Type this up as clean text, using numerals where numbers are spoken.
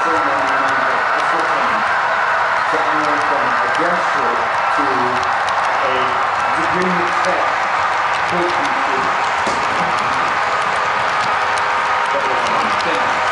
ceremony of fulfillment to honor from a gesture to a degree of faith, hope, and faith. That was one thing.